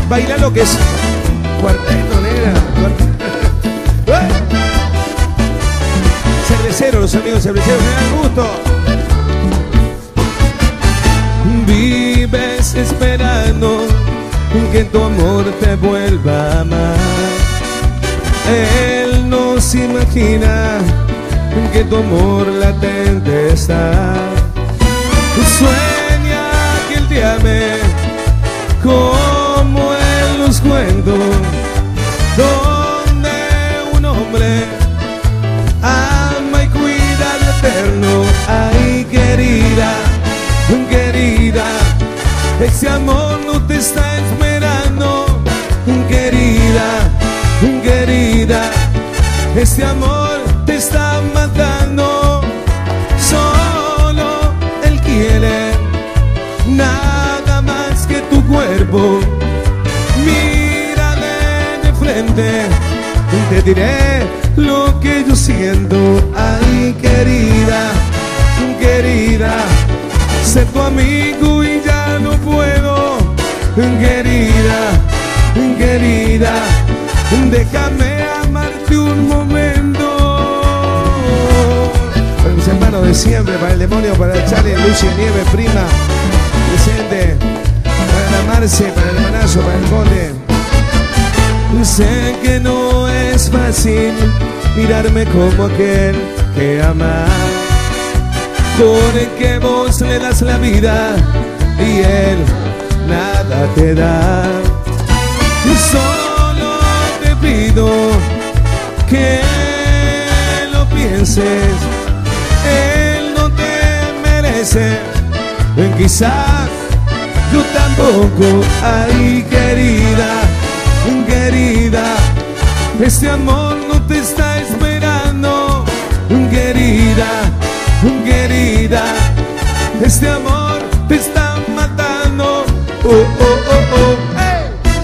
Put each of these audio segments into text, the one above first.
Baila lo que es cuarteto, negra. Cerveceros, los amigos cerveceros, me dan gusto. Vives esperando que tu amor te vuelva a amar. Él no se imagina que tu amor latente está. Sueña que él te ame como en los cuentos, donde un hombre ama y cuida de eterno. Ay, querida, querida, ese amor no te está esperando. Querida, querida, ese amor te está matando. Solo él quiere nada más que tu cuerpo. Mírale de frente, te diré lo que yo siento. Ay, querida, querida, ser tu amigo y ya no puedo. Querida, querida, déjame amarte un momento. Para mis hermanos de siempre, para el demonio, para el Charlie, Lucy, Nieve, prima, presente, para la Marce, para el hermanazo, para el conde. Sé que no es fácil mirarme como aquel que ama, porque vos le das la vida y él nada te da. Solo te pido que lo pienses, él no te merece, quizás yo tampoco. Ay, querida, querida, este amor no te está esperando. Querida, querida, este amor te está matando. Oh, oh, oh, oh. Hey.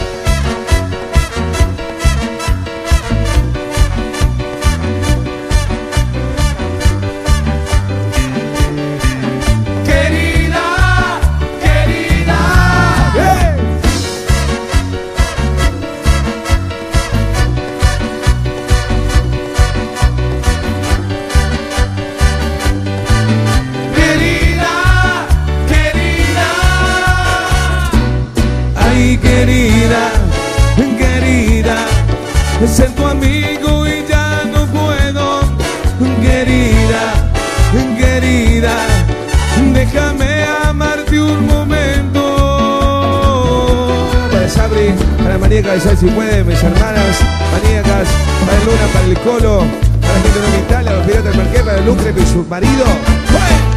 Querida, querida, hey. Querida, querida, ser tu amigo y ya no puedo. Querida, querida, déjame amarte un momento. Para Sabri, para María Cabezal si puede, mis hermanas maníacas, para Luna, para el Colo, para la gente de Italia, los piratas del parque, para Lucre y su marido. ¡Fue!